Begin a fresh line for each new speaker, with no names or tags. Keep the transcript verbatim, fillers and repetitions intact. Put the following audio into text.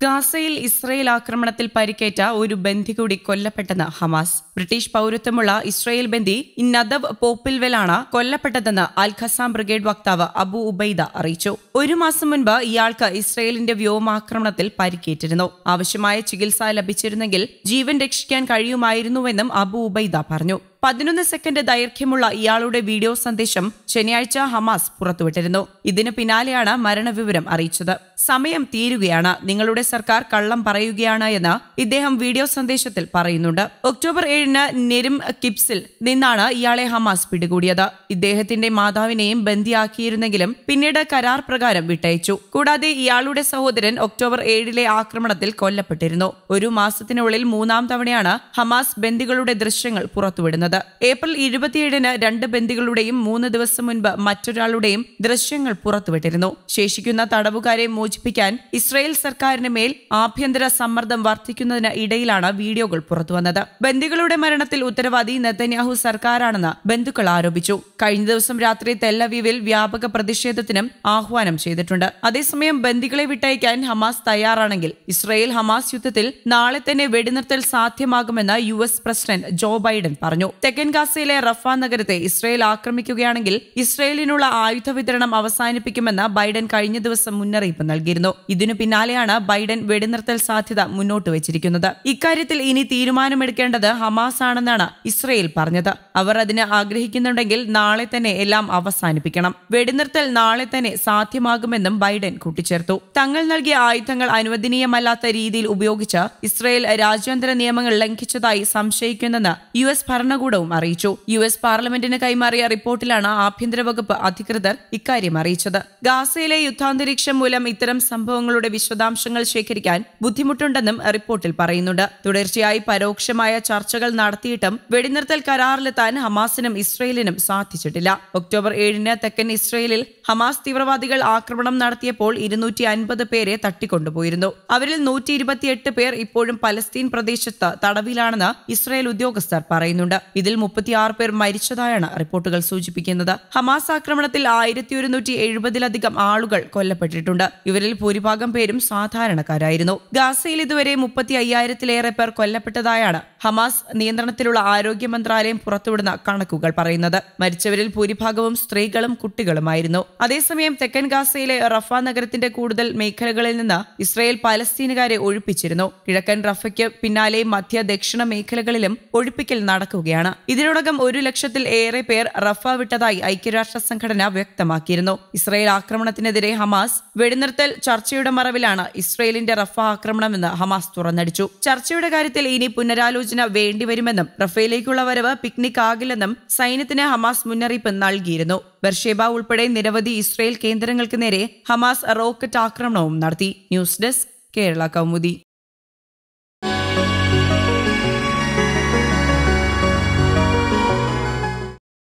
ഗാസയിൽ ഇസ്രയേൽ ആക്രമണത്തിൽ പരിക്കേറ്റ ഒരു ബന്ദി കൂടി കൊല്ലപ്പെട്ടെന്ന് ഹമാസ്. ബ്രിട്ടീഷ് പൗരത്വമുള്ള ഇസ്രയേൽ ബന്ദി നദവ് പോപ്പിൽവെലാണ് കൊല്ലപ്പെട്ടതെന്ന് അൽ ഖസാം ബ്രിഗേഡ് വക്താവ് അബു ഉബൈദ അറിയിച്ചു. ഒരു മാസം മുൻപ് ഇയാൾക്ക് ഇസ്രയേലിന്റെ വ്യോമാക്രമണത്തിൽ പരിക്കേറ്റിരുന്നു. ആവശ്യമായ ചികിത്സ ലഭിച്ചിരുന്നെങ്കിൽ ജീവൻ രക്ഷിക്കാൻ കഴിയുമായിരുന്നുവെന്നും അബു ഉബൈദ പറഞ്ഞു. പതിനൊന്ന് സെക്കൻഡ് ദൈർഘ്യമുള്ള ഇയാളുടെ വീഡിയോ സന്ദേശം ശനിയാഴ്ച ഹമാസ് പുറത്തുവിട്ടിരുന്നു. ഇതിന് പിന്നാലെയാണ് മരണവിവരം അറിയിച്ചത്. സമയം തീരുകയാണ്, നിങ്ങളുടെ സർക്കാർ കള്ളം പറയുകയാണ് എന്ന് ഇദ്ദേഹം വീഡിയോ സന്ദേശത്തിൽ പറയുന്നുണ്ട്. ഒക്ടോബർ ഏഴിന് നെരിം കിബ്സിൽ നിന്നാണ് ഇയാളെ ഹമാസ് പിടികൂടിയത്. ഇദ്ദേഹത്തിന്റെ മാതാവിനെയും ബന്ദിയാക്കിയിരുന്നെങ്കിലും പിന്നീട് കരാർ പ്രകാരം വിട്ടയച്ചു. കൂടാതെ ഇയാളുടെ സഹോദരൻ ഒക്ടോബർ ഏഴിലെ ആക്രമണത്തിൽ കൊല്ലപ്പെട്ടിരുന്നു. ഒരു മാസത്തിനുള്ളിൽ മൂന്നാം തവണയാണ് ഹമാസ് ബന്ദികളുടെ ദൃശ്യങ്ങൾ പുറത്തുവിടുന്നത്. ഏപ്രിൽ ഇരുപത്തിയേഴിന് രണ്ട് ബന്ദികളുടെയും മൂന്ന് ദിവസം മുൻപ് മറ്റൊരാളുടെയും ദൃശ്യങ്ങൾ പുറത്തുവിട്ടിരുന്നു. ശേഷിക്കുന്ന തടവുകാരെ മോചിപ്പിക്കാൻ ഇസ്രായേൽ സർക്കാരിന് മേൽ ആഭ്യന്തര സമ്മർദ്ദം വർദ്ധിക്കുന്നതിന് ഇടയിലാണ് വീഡിയോകൾ പുറത്തുവന്നത്. ബന്ദികളുടെ മരണത്തിൽ ഉത്തരവാദി നെതന്യാഹു സർക്കാരാണെന്ന് ബന്ധുക്കൾ ആരോപിച്ചു. കഴിഞ്ഞ ദിവസം രാത്രി തെല്ലവീവിൽ വ്യാപക പ്രതിഷേധത്തിനും ആഹ്വാനം ചെയ്തിട്ടുണ്ട്. അതേസമയം ബന്ദികളെ വിട്ടയക്കാൻ ഹമാസ് തയ്യാറാണെങ്കിൽ ഇസ്രായേൽ ഹമാസ് യുദ്ധത്തിൽ നാളെ തന്നെ വെടിനിർത്തൽ സാധ്യമാകുമെന്ന് U S president Joe Biden പറഞ്ഞു. തെക്കൻ ഗാസയിലെ റഫ നഗരത്തെ ഇസ്രായേൽ ആക്രമിക്കുകയാണെങ്കിൽ ഇസ്രായേലിനുള്ള ആയുധ വിതരണം അവസാനിപ്പിക്കുമെന്ന് ബൈഡൻ കഴിഞ്ഞ ദിവസം മുന്നറിയിപ്പ് നൽകിയിരുന്നു. ഇതിനു പിന്നാലെയാണ് ബൈഡൻ വെടിനിർത്തൽ സാധ്യത മുന്നോട്ട് വെച്ചിരിക്കുന്നത്. ഇക്കാര്യത്തിൽ ഇനി തീരുമാനമെടുക്കേണ്ടത് ഹമാസ് ആണെന്നാണ് ഇസ്രായേൽ പറഞ്ഞത്. അവർ അതിന് ആഗ്രഹിക്കുന്നുണ്ടെങ്കിൽ നാളെ തന്നെ എല്ലാം അവസാനിപ്പിക്കണം. വെടിനിർത്തൽ നാളെ തന്നെ സാധ്യമാകുമെന്നും ബൈഡൻ കൂട്ടിച്ചേർത്തു. തങ്ങൾ നൽകിയ ആയുധങ്ങൾ അനുവദനീയമല്ലാത്ത രീതിയിൽ ഉപയോഗിച്ച് ഇസ്രായേൽ രാജ്യാന്തര നിയമങ്ങൾ ലംഘിച്ചതായി സംശയിക്കുന്നെന്ന് യു എസ് ഭരണകൂടവും അറിയിച്ചു. യു എസ് പാർലമെന്റിന് കൈമാറിയ റിപ്പോർട്ടിലാണ് ആഭ്യന്തര വകുപ്പ് അധികൃതർ ഇക്കാര്യം അറിയിച്ചത്. ഗാസയിലെ യുദ്ധാന്തരീക്ഷം മൂലം ഇത്തരം സംഭവങ്ങളുടെ വിശദാംശങ്ങൾ ശേഖരിക്കാൻ ബുദ്ധിമുട്ടുണ്ടെന്നും റിപ്പോർട്ടിൽ പറയുന്നുണ്ട്. തുടർച്ചയായി പരോക്ഷമായ ചർച്ചകൾ നടത്തിയിട്ടും വെടിനിർത്തൽ കരാറിലെത്താൻ ഹമാസിനും ഇസ്രയേലിനും സാധിച്ചിട്ടില്ല. ഒക്ടോബർ ഏഴിന് തെക്കൻ ഇസ്രയേലിൽ ഹമാസ് തീവ്രവാദികൾ ആക്രമണം നടത്തിയപ്പോൾ ഇരുന്നൂറ്റി അൻപത് പേരെ തട്ടിക്കൊണ്ടുപോയിരുന്നു. അവരിൽ നൂറ്റി ഇരുപത്തിയെട്ട് പേർ ഇപ്പോഴും പലസ്തീൻ പ്രദേശത്ത് തടവിലാണെന്ന് ഇസ്രയേൽ ഉദ്യോഗസ്ഥർ പറയുന്നുണ്ട്. ഇതിൽ മുപ്പത്തിയാറ് പേർ മരിച്ചതായാണ് റിപ്പോർട്ടുകൾ സൂചിപ്പിക്കുന്നത്. ഹമാസ് ആക്രമണത്തിൽ ആയിരത്തി ഒരുന്നൂറ്റി എഴുപതിലധികം ആളുകൾ കൊല്ലപ്പെട്ടിട്ടുണ്ട്. ഇവരിൽ ഭൂരിഭാഗം പേരും സാധാരണക്കാരായിരുന്നു. ഗാസയിൽ ഇതുവരെ മുപ്പത്തി അയ്യായിരത്തിലേറെ പേർ കൊല്ലപ്പെട്ടതായാണ് ഹമാസ് നിയന്ത്രണത്തിലുള്ള ആരോഗ്യ മന്ത്രാലയം പുറത്തുവിടുന്ന കണക്കുകൾ പറയുന്നത്. മരിച്ചവരിൽ ഭൂരിഭാഗവും സ്ത്രീകളും കുട്ടികളുമായിരുന്നു. അതേസമയം തെക്കൻ ഗാസയിലെ റഫ നഗരത്തിന്റെ കൂടുതൽ മേഖലകളിൽ നിന്ന് ഇസ്രായേൽ പലസ്തീനുകാരെ ഒഴിപ്പിച്ചിരുന്നു. കിഴക്കൻ റഫയ്ക്ക് പിന്നാലെ മധ്യ ദക്ഷിണ മേഖലകളിലും ഒഴിപ്പിക്കൽ നടക്കുകയാണ്. ഇതിനോടകം ഒരു ലക്ഷത്തിൽ ഏറെ പേർ റഫ വിട്ടതായി ഐക്യരാഷ്ട്ര സംഘടന വ്യക്തമാക്കിയിരുന്നു. ഇസ്രായേൽ ആക്രമണത്തിനെതിരെ ഹമാസ് വെടിനിർത്തൽ ചർച്ചയുടെ മറവിലാണ് ഇസ്രായേലിന്റെ റഫ ആക്രമണമെന്ന് ഹമാസ് തുറന്നടിച്ചു. ചർച്ചയുടെ കാര്യത്തിൽ ഇനി പുനരാലോചന വേണ്ടിവരുമെന്നും റഫയിലേക്കുള്ള വരവ് പിക്നിക് ആകില്ലെന്നും സൈന്യത്തിന് ഹമാസ് മുന്നറിയിപ്പ് നൽകിയിരുന്നു. ബർഷേബ ഉൾപ്പെടെ നിരവധി ഇസ്രായേൽ കേന്ദ്രങ്ങൾക്ക് നേരെ ഹമാസ് റോക്കറ്റ് ആക്രമണവും നടത്തി. News desk Kerala Kaumudi.